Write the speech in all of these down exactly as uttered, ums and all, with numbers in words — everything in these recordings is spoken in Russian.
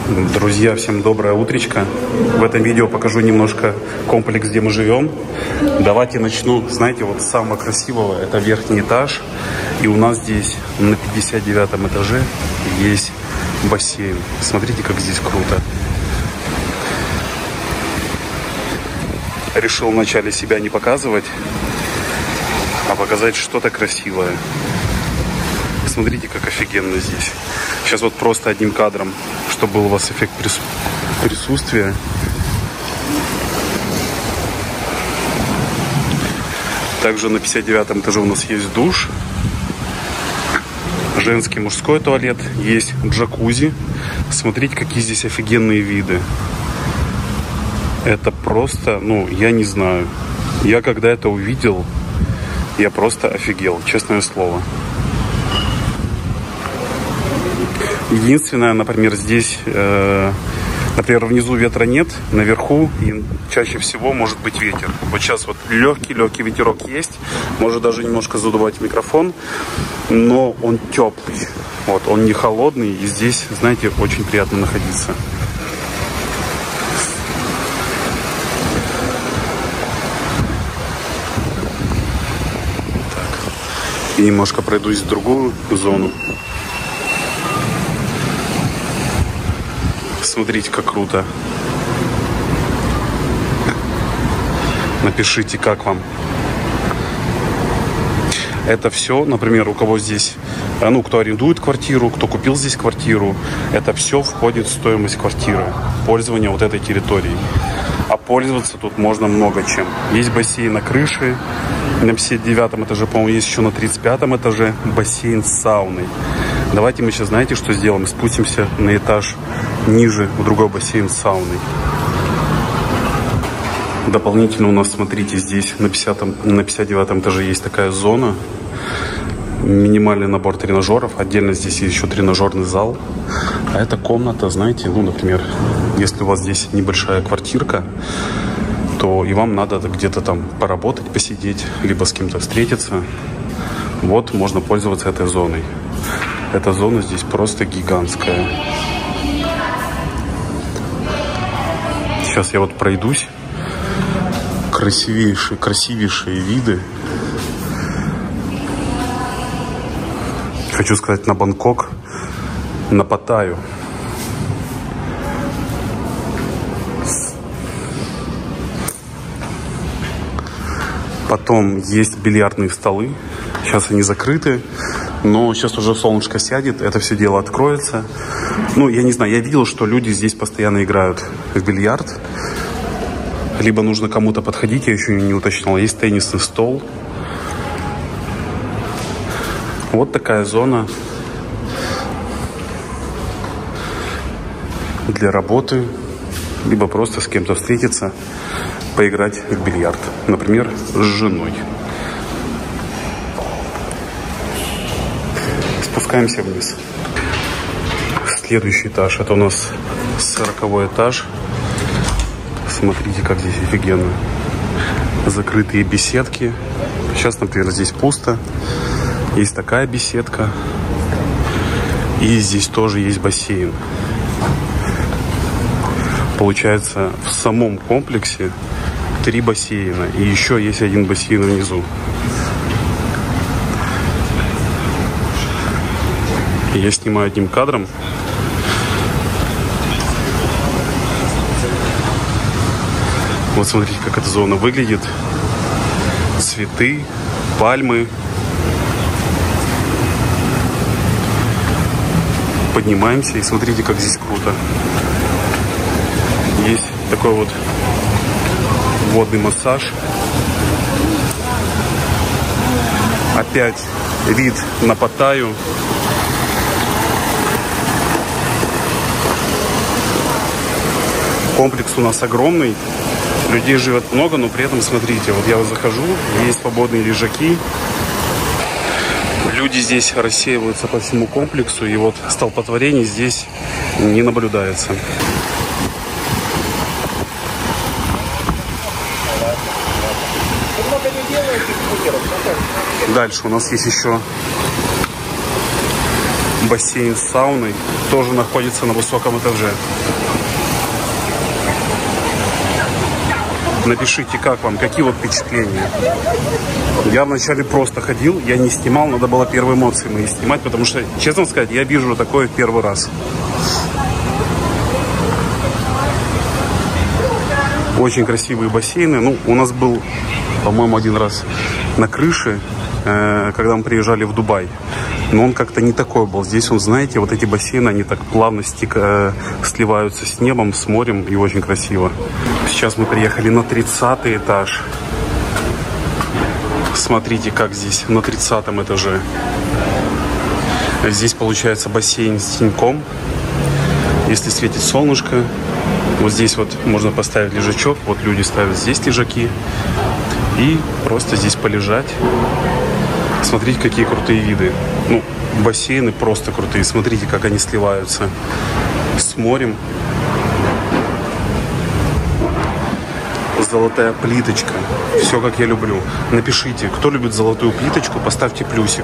Друзья, всем доброе утречко. В этом видео покажу немножко комплекс, где мы живем. Давайте начну, знаете, вот с самого красивого. Это верхний этаж. И у нас здесь на пятьдесят девятом этаже есть бассейн. Смотрите, как здесь круто. Решил вначале себя не показывать, а показать что-то красивое. Смотрите, как офигенно здесь. Сейчас вот просто одним кадром, чтобы был у вас эффект присутствия. Также на пятьдесят девятом этаже у нас есть душ, женский, мужской туалет, есть джакузи. Смотрите, какие здесь офигенные виды. Это просто, ну, я не знаю. Я когда это увидел, я просто офигел, честное слово. Единственное, например, здесь, э, например, внизу ветра нет, наверху и чаще всего может быть ветер. Вот сейчас вот легкий-легкий ветерок есть, может даже немножко задувать микрофон, но он теплый, вот, он не холодный, и здесь, знаете, очень приятно находиться. Так. И немножко пройдусь в другую зону. Смотрите, как круто. Напишите, как вам. Это все, например, у кого здесь, ну, кто арендует квартиру, кто купил здесь квартиру, это все входит в стоимость квартиры, пользования вот этой территорией. А пользоваться тут можно много чем. Есть бассейн на крыше, на пятьдесят девятом этаже, по-моему, есть еще на тридцать пятом этаже бассейн с сауной. Давайте мы сейчас, знаете, что сделаем? Спустимся на этаж ниже, в другой бассейн с сауной. Дополнительно у нас, смотрите, здесь на пятидесятом, на пятьдесят девятом этаже есть такая зона. Минимальный набор тренажеров. Отдельно здесь есть еще тренажерный зал. А это комната, знаете, ну, например, если у вас здесь небольшая квартирка, то и вам надо где-то там поработать, посидеть, либо с кем-то встретиться. Вот, можно пользоваться этой зоной. Эта зона здесь просто гигантская. Сейчас я вот пройдусь. Красивейшие, красивейшие виды. Хочу сказать, на Бангкок, на Паттайю. Потом есть бильярдные столы. Сейчас они закрыты. Но сейчас уже солнышко сядет, это все дело откроется. Ну, я не знаю, я видел, что люди здесь постоянно играют в бильярд. Либо нужно кому-то подходить, я еще не уточнил. Есть теннисный стол. Вот такая зона для работы. Либо просто с кем-то встретиться, поиграть в бильярд. Например, с женой. Спускаемся вниз. Следующий этаж. Это у нас сороковой этаж. Смотрите, как здесь офигенно. Закрытые беседки. Сейчас, например, здесь пусто. Есть такая беседка. И здесь тоже есть бассейн. Получается, в самом комплексе три бассейна. И еще есть один бассейн внизу. Я снимаю одним кадром. Вот смотрите, как эта зона выглядит. Цветы, пальмы. Поднимаемся и смотрите, как здесь круто. Есть такой вот водный массаж. Опять вид на Паттайю. Комплекс у нас огромный, людей живет много, но при этом, смотрите, вот я вот захожу, есть свободные лежаки. Люди здесь рассеиваются по всему комплексу, и вот столпотворений здесь не наблюдается. Дальше у нас есть еще бассейн с сауной тоже находится на высоком этаже. Напишите, как вам, какие вот впечатления. Я вначале просто ходил, я не снимал, надо было первые эмоции мои снимать, потому что, честно сказать, я вижу такое в первый раз. Очень красивые бассейны. Ну, у нас был, по-моему, один раз на крыше, э, когда мы приезжали в Дубай. Но он как-то не такой был. Здесь, он, знаете, вот эти бассейны, они так плавно стик, э, сливаются с небом, с морем, и очень красиво. Сейчас мы приехали на тридцатый этаж. Смотрите, как здесь на тридцатом этаже. Здесь получается бассейн с теньком. Если светит солнышко, вот здесь вот можно поставить лежачок. Вот люди ставят здесь лежаки. И просто здесь полежать. Смотрите, какие крутые виды. Ну, бассейны просто крутые. Смотрите, как они сливаются с морем. Золотая плиточка. Все, как я люблю. Напишите, кто любит золотую плиточку, поставьте плюсик.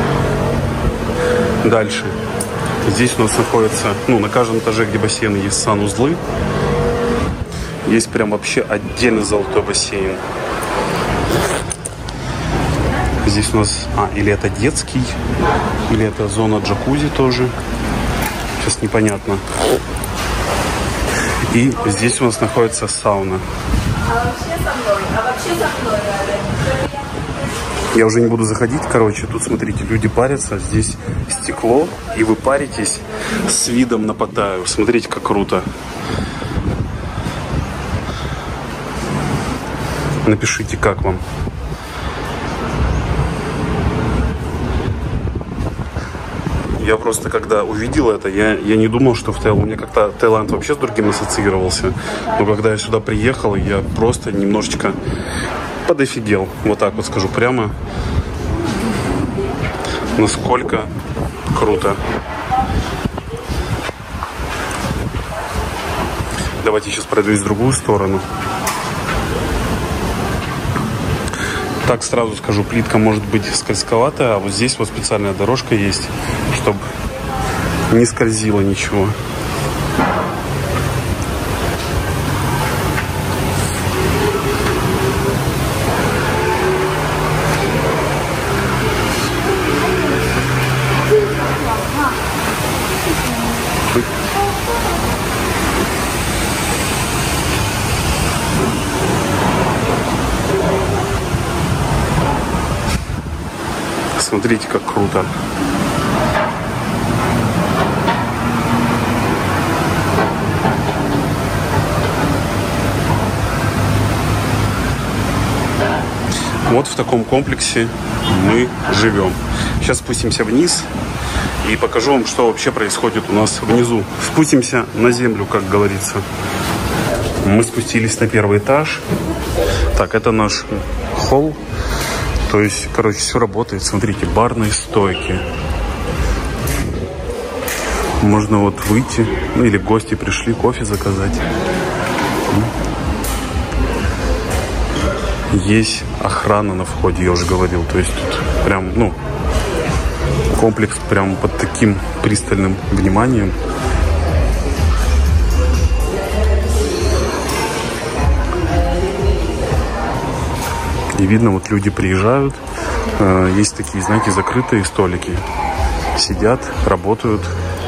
Дальше. Здесь у нас находится, ну, на каждом этаже, где бассейны, есть санузлы. Есть прям вообще отдельный золотой бассейн. Здесь у нас, а, или это детский, или это зона джакузи тоже. Сейчас непонятно. И здесь у нас находится сауна. А вообще со мной, а вообще со мной надо. Я уже не буду заходить, короче, тут, смотрите, люди парятся, здесь стекло, и вы паритесь с видом на Паттайю. Смотрите, как круто. Напишите, как вам. Я просто, когда увидел это, я, я не думал, что в Таиланд... У меня как-то Таиланд вообще с другим ассоциировался. Но когда я сюда приехал, я просто немножечко подофигел. Вот так вот скажу прямо. Насколько круто. Давайте сейчас пройдусь в другую сторону. Так, сразу скажу, плитка может быть скользковатая, а вот здесь вот специальная дорожка есть, чтобы не скользило ничего. Смотрите, как круто. Вот в таком комплексе мы живем. Сейчас спустимся вниз и покажу вам, что вообще происходит у нас внизу. Спустимся на землю, как говорится. Мы спустились на первый этаж. Так, это наш холл. То есть, короче, все работает. Смотрите, барные стойки. Можно вот выйти. Ну, или гости пришли, кофе заказать. Есть охрана на входе, я уже говорил. То есть, тут прям, ну, комплекс прям под таким пристальным вниманием. И видно, вот люди приезжают, есть такие, знаете, закрытые столики, сидят, работают.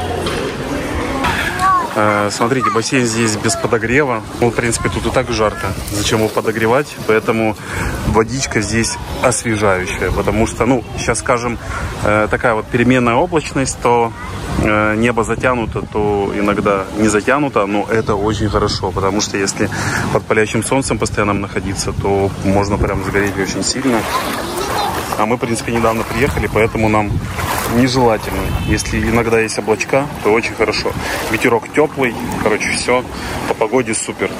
Смотрите, бассейн здесь без подогрева, ну, в принципе, тут и так жарко, зачем его подогревать, поэтому водичка здесь освежающая, потому что, ну, сейчас, скажем, такая вот переменная облачность, то небо затянуто, то иногда не затянуто, но это очень хорошо, потому что если под палящим солнцем постоянно находиться, то можно прям сгореть очень сильно. А мы, в принципе, недавно приехали, поэтому нам нежелательно. Если иногда есть облачка, то очень хорошо. Ветерок теплый, короче, все по погоде супер.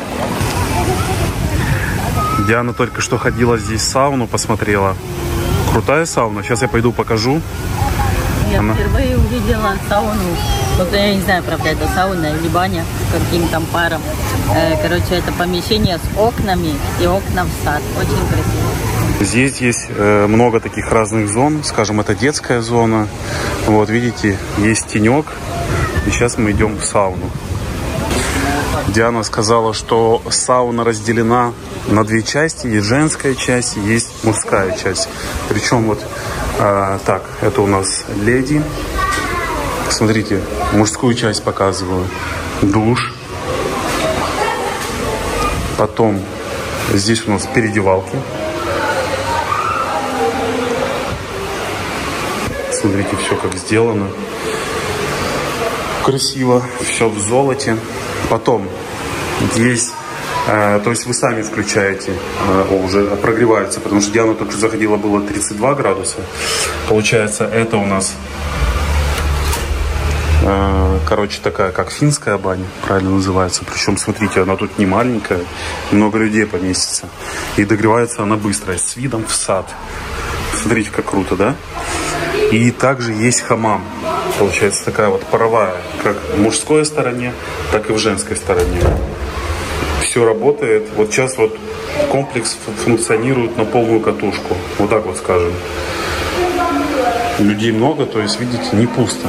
Диана только что ходила здесь в сауну, посмотрела. Крутая сауна. Сейчас я пойду покажу. Я Она... впервые увидела сауну. Вот я не знаю, правда, это сауна или баня с каким-то там паром. Короче, это помещение с окнами и окна в сад. Очень красиво. Здесь есть э, много таких разных зон. Скажем, это детская зона. Вот, видите, есть тенек. И сейчас мы идем в сауну. Диана сказала, что сауна разделена на две части. Есть женская часть, есть мужская часть. Причем вот э, так, это у нас леди. Смотрите, мужскую часть показываю. Душ. Потом здесь у нас переодевалки. Смотрите, все как сделано. Красиво. Все в золоте. Потом здесь, э, то есть вы сами включаете, э, о, уже прогревается, потому что Диана только заходила, было тридцать два градуса. Получается, это у нас, э, короче, такая, как финская баня, правильно называется. Причем, смотрите, она тут не маленькая, много людей поместится. И догревается она быстро, с видом в сад. Смотрите, как круто, да? И также есть хамам. Получается такая вот паровая, как в мужской стороне, так и в женской стороне. Все работает. Вот сейчас вот комплекс функционирует на полную катушку. Вот так вот скажем. Людей много, то есть, видите, не пусто.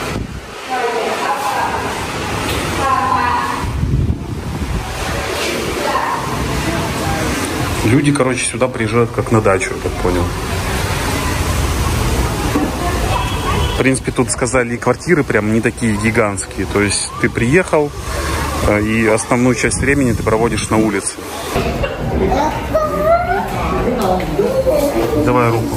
Люди, короче, сюда приезжают как на дачу, я так понял. В принципе, тут сказали, и квартиры прям не такие гигантские. То есть ты приехал, и основную часть времени ты проводишь на улице. Давай руку.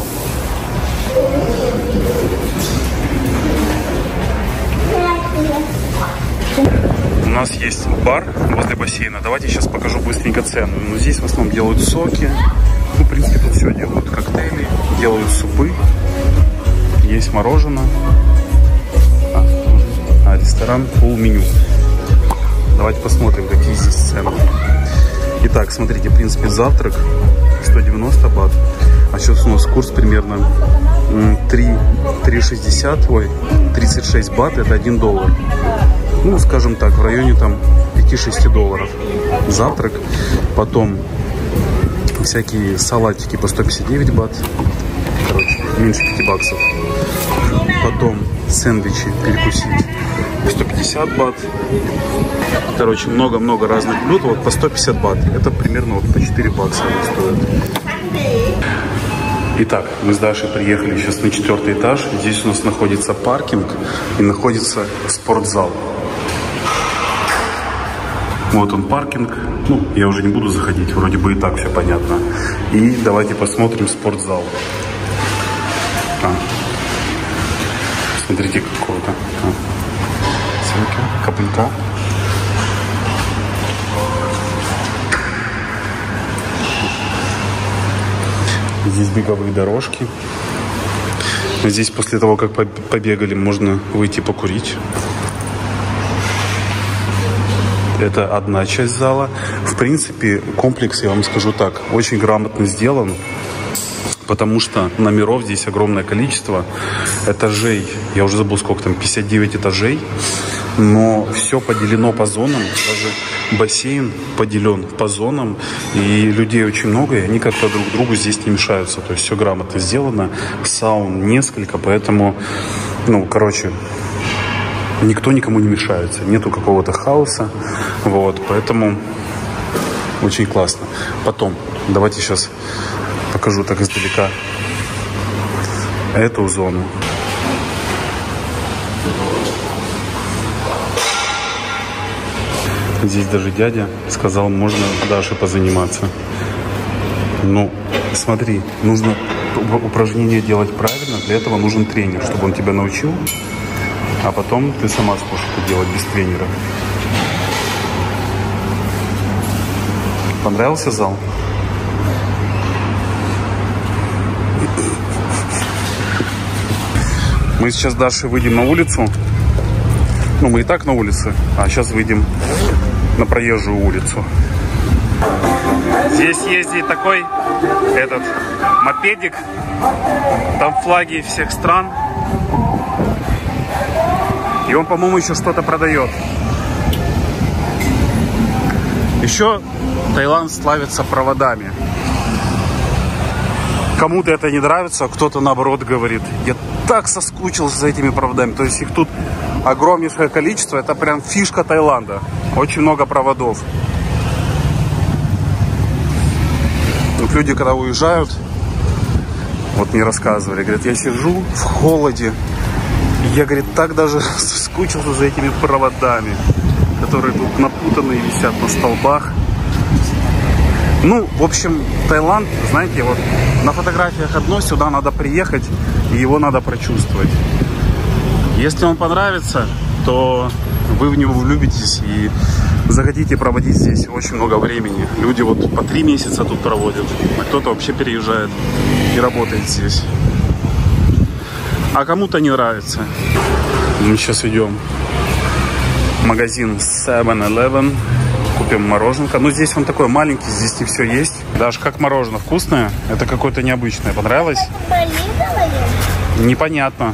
У нас есть бар возле бассейна. Давайте сейчас покажу быстренько цену. Но здесь в основном делают соки. Ну, в принципе, тут все делают. Коктейли, делают супы. Есть мороженое. А, а ресторан полменю. Давайте посмотрим, какие здесь цены. Итак, смотрите, в принципе, завтрак сто девяносто бат. А сейчас у нас курс примерно три шестьдесят, ой, тридцать шесть бат, это один доллар. Ну, скажем так, в районе там пяти-шести долларов. Завтрак. Потом всякие салатики по сто пятьдесят девять бат. Короче, меньше пяти баксов. Потом сэндвичи перекусить сто пятьдесят бат. Короче, много-много разных блюд. Вот по сто пятьдесят бат. Это примерно вот по четыре бакса стоит. Итак, мы с Дашей приехали сейчас на четвертый этаж. Здесь у нас находится паркинг и находится спортзал. Вот он паркинг. Ну, я уже не буду заходить, вроде бы и так все понятно. И давайте посмотрим спортзал. А. Смотрите, как круто. А. Ссылки, капелька. Здесь беговые дорожки. Здесь после того, как побегали, можно выйти покурить. Это одна часть зала. В принципе, комплекс, я вам скажу так, очень грамотно сделан. Потому что номеров здесь огромное количество. Этажей, я уже забыл, сколько там, пятьдесят девять этажей. Но все поделено по зонам. Даже бассейн поделен по зонам. И людей очень много, и они как-то друг другу здесь не мешаются. То есть все грамотно сделано. Саун несколько, поэтому, ну, короче, никто никому не мешается. Нету какого-то хаоса. Вот, поэтому очень классно. Потом, давайте сейчас покажу так издалека эту зону. Здесь даже дядя сказал, можно Даше позаниматься. Ну, смотри, нужно упражнение делать правильно. Для этого нужен тренер, чтобы он тебя научил. А потом ты сама сможешь это делать без тренера. Понравился зал? Мы сейчас с Дашей выйдем на улицу. Ну, мы и так на улице, а сейчас выйдем на проезжую улицу. Здесь ездит такой этот мопедик. Там флаги всех стран. И он, по-моему, еще что-то продает. Еще Таиланд славится проводами. Кому-то это не нравится, а кто-то наоборот говорит: я так соскучился за этими проводами. То есть их тут огромнейшее количество. Это прям фишка Таиланда. Очень много проводов. Вот люди, когда уезжают, вот мне рассказывали, говорят, я сижу в холоде. Я, говорит, так даже соскучился за этими проводами, которые тут напутанные висят на столбах. Ну, в общем, Таиланд, знаете, вот на фотографиях одно, сюда надо приехать, и его надо прочувствовать. Если вам понравится, то вы в него влюбитесь и захотите проводить здесь очень много времени. Люди вот по три месяца тут проводят, а кто-то вообще переезжает и работает здесь. А кому-то не нравится. Мы сейчас идем в магазин севен элевен. Купим мороженка. Ну, здесь он такой маленький, здесь не все есть. Даже как мороженое вкусное. Это какое-то необычное. Понравилось? Непонятно.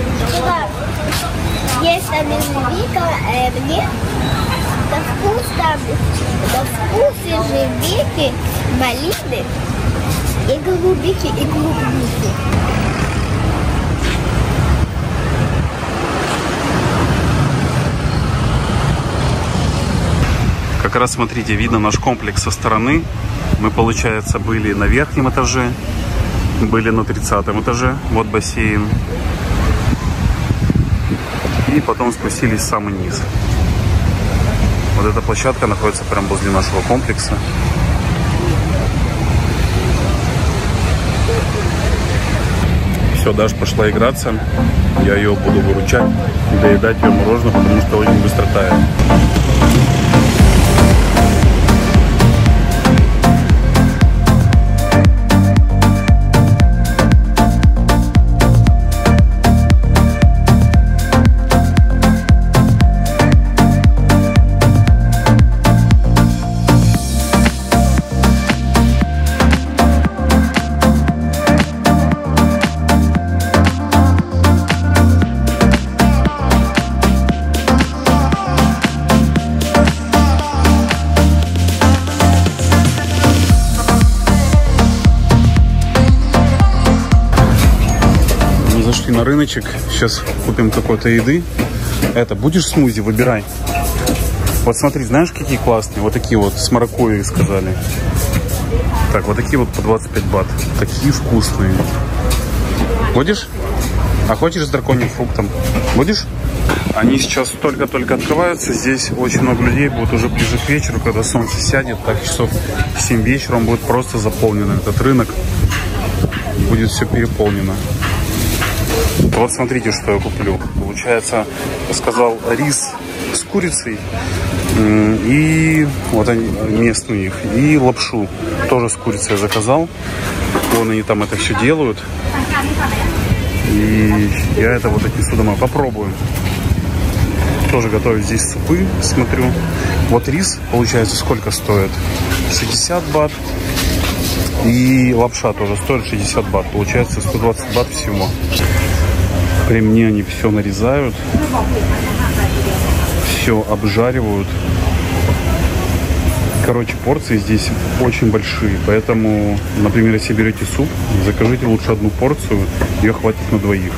Есть ежевика, э, мне на вкус там, на вкус ежевики, малины и голубики, и клубники. Как раз, смотрите, видно наш комплекс со стороны. Мы, получается, были на верхнем этаже, были на тридцатом этаже. Вот бассейн. И потом спустились в самый низ. Вот эта площадка находится прямо возле нашего комплекса. Все, Даша пошла играться. Я ее буду выручать, доедать ее мороженое, потому что очень быстро тает. На рыночек. Сейчас купим какой-то еды. Это, будешь смузи? Выбирай. Вот смотри, знаешь, какие классные? Вот такие вот, с маракуйей сказали. Так, вот такие вот по двадцать пять бат. Такие вкусные. Будешь? А хочешь с драконьим фруктом? Будешь? Они сейчас только-только открываются. Здесь очень много людей будет уже ближе к вечеру, когда солнце сядет. Так, часов семь вечера он будет просто заполнен, этот рынок. Будет все переполнено. Вот смотрите, что я куплю. Получается, я сказал, рис с курицей и вот они местные их, и лапшу тоже с курицей я заказал. Вон они там это все делают. И я это вот отнесу домой. Попробуем. Тоже готовят здесь супы, смотрю. Вот рис, получается, сколько стоит? шестьдесят бат. И лапша тоже стоит шестьдесят бат. Получается сто двадцать бат всего. При мне они все нарезают, все обжаривают. Короче, порции здесь очень большие, поэтому, например, если берете суп, закажите лучше одну порцию, ее хватит на двоих.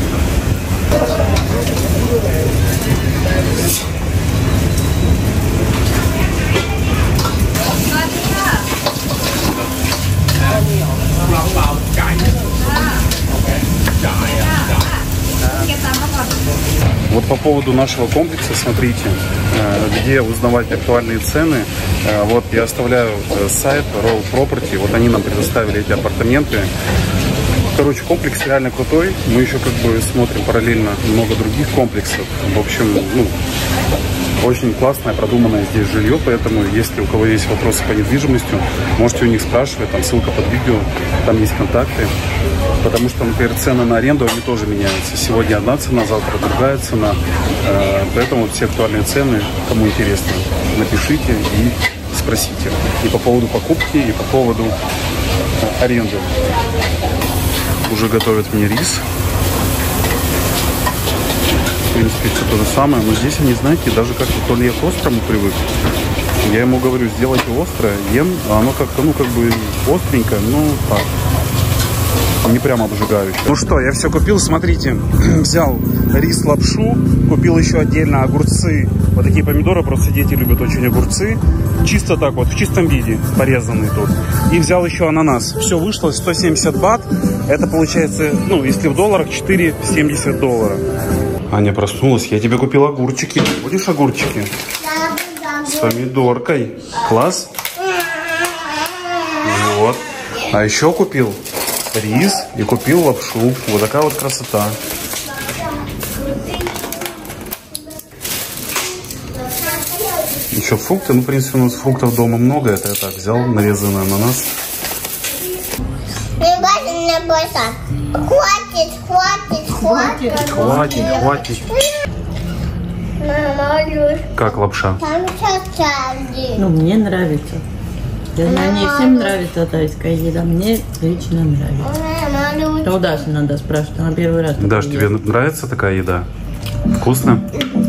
Вот по поводу нашего комплекса, смотрите, где узнавать актуальные цены. Вот я оставляю сайт Royal Property, вот они нам предоставили эти апартаменты. Короче, комплекс реально крутой. Мы еще как бы смотрим параллельно много других комплексов. В общем, ну, очень классное, продуманное здесь жилье, поэтому если у кого есть вопросы по недвижимости, можете у них спрашивать, там ссылка под видео, там есть контакты. Потому что, например, цены на аренду, они тоже меняются. Сегодня одна цена, завтра другая цена. Поэтому все актуальные цены, кому интересно, напишите и спросите. И по поводу покупки, и по поводу аренды. Уже готовят мне рис. В принципе, все то же самое. Но здесь они, знаете, даже как-то то ли я к острому привык. Я ему говорю, сделайте острое, ем, а оно как-то, ну, как бы остренькое, ну, так. не прям обжигающая. Ну что, я все купил, смотрите. Взял рис, лапшу, купил еще отдельно огурцы. Вот такие помидоры, просто дети любят очень огурцы. Чисто так вот, в чистом виде, порезанные тут. И взял еще ананас. Все вышло сто семьдесят бат. Это получается, ну, если в долларах, четыре семьдесят долларов. Аня проснулась, я тебе купил огурчики. Будешь огурчики? С помидоркой. Класс? Вот. А еще купил рис и купил лапшу. Вот такая вот красота. Еще фрукты. Ну, в принципе, у нас фруктов дома много. Это я так взял, нарезанный ананас. Хватит, хватит, хватит. Хватит, хватит. Как лапша? Ну, мне нравится. Я знаю, не всем нравится тайская еда. Мне лично нравится. У Даши надо спрашивать, она первый раз. Даш, тебе нравится такая еда? Вкусно?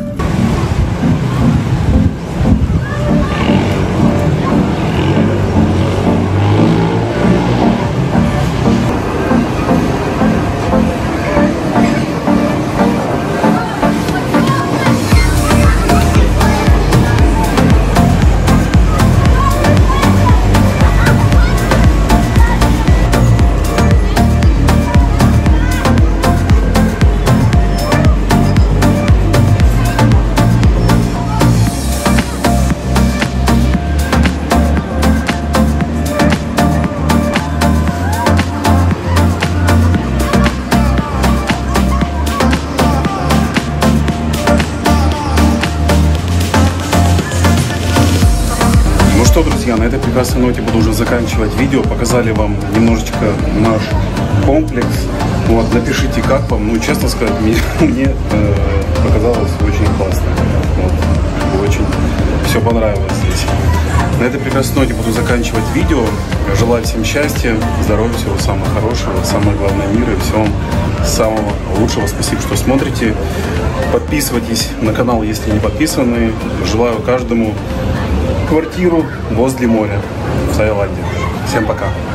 Что, друзья, на этой прекрасной ноте буду уже заканчивать видео. Показали вам немножечко наш комплекс. Вот, напишите, как вам. Ну, честно сказать, мне, мне э, показалось очень классно. Вот, очень все понравилось здесь. На этой прекрасной ноте буду заканчивать видео. Желаю всем счастья, здоровья, всего самого хорошего, самое главное мира и всего самого лучшего. Спасибо, что смотрите. Подписывайтесь на канал, если не подписаны. Желаю каждому квартиру возле моря в Таиланде. Всем пока.